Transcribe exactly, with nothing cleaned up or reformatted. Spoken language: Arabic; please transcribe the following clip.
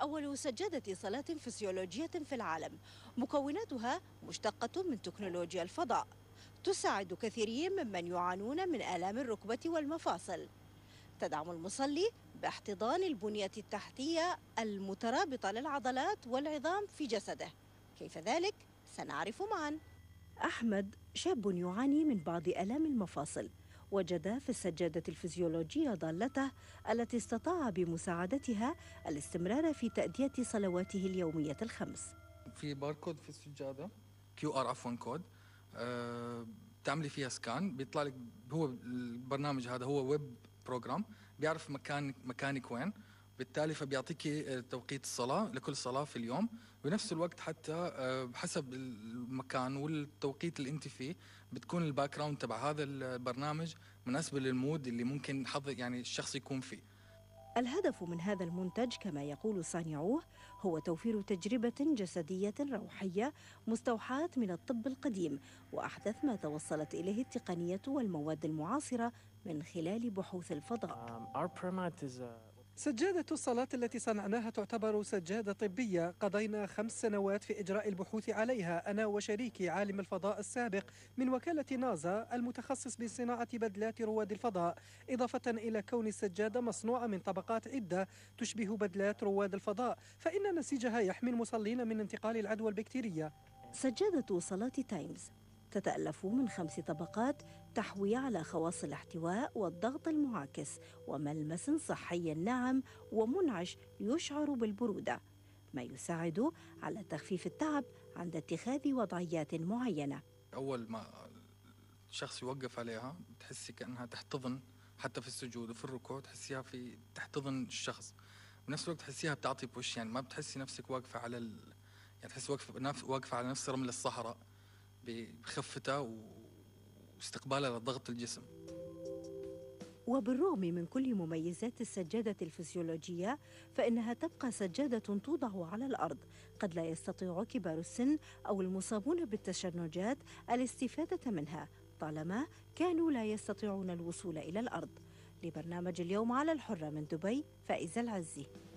أول سجادة صلاة فسيولوجية في العالم، مكوناتها مشتقة من تكنولوجيا الفضاء، تساعد كثيرين ممن يعانون من آلام الركبة والمفاصل. تدعم المصلي باحتضان البنية التحتية المترابطة للعضلات والعظام في جسده. كيف ذلك؟ سنعرف معا. أحمد شاب يعاني من بعض آلام المفاصل، وجد في السجادة الفيزيولوجية ضالته التي استطاع بمساعدتها الاستمرار في تأدية صلواته اليومية الخمس. في باركود في السجادة، كيو ار عفوا كود، أه بتعملي فيها سكان بيطلع لك. هو البرنامج هذا هو ويب بروجرام بيعرف مكان مكانك وين، بالتالي فبيعطيك توقيت الصلاة لكل صلاة في اليوم. بنفس الوقت حتى أه بحسب المكان والتوقيت اللي انت فيه بتكون الباك جراوند تبع هذا البرنامج مناسبة للمود اللي ممكن حظ يعني الشخص يكون فيه. الهدف من هذا المنتج كما يقول صانعوه هو توفير تجربة جسدية روحية مستوحاة من الطب القديم وأحدث ما توصلت إليه التقنية والمواد المعاصرة من خلال بحوث الفضاء. سجادة الصلاة التي صنعناها تعتبر سجادة طبية. قضينا خمس سنوات في إجراء البحوث عليها أنا وشريكي عالم الفضاء السابق من وكالة نازا المتخصص بصناعة بدلات رواد الفضاء، إضافة إلى كون السجادة مصنوعة من طبقات عدة تشبه بدلات رواد الفضاء، فإن نسيجها يحمي المصلين من انتقال العدوى البكتيرية. سجادة صلاة تايمز تتألف من خمس طبقات تحوي على خواص الاحتواء والضغط المعاكس وملمس صحي ناعم ومنعش يشعر بالبرودة، ما يساعد على تخفيف التعب عند اتخاذ وضعيات معينة. أول ما الشخص يوقف عليها بتحسي كأنها تحتضن، حتى في السجود وفي الركوع تحسيها في تحتضن الشخص، بنفس الوقت تحسيها بتعطي بوش، يعني ما بتحسي نفسك واقفة على ال... يعني تحسي واقفة واقفة على نفس رمل الصحراء بخفتها واستقبالها لضغط الجسم. وبالرغم من كل مميزات السجادة الفسيولوجية فإنها تبقى سجادة توضع على الأرض. قد لا يستطيع كبار السن أو المصابون بالتشنجات الاستفادة منها طالما كانوا لا يستطيعون الوصول إلى الأرض. لبرنامج اليوم على الحرة من دبي، فائزة العزي.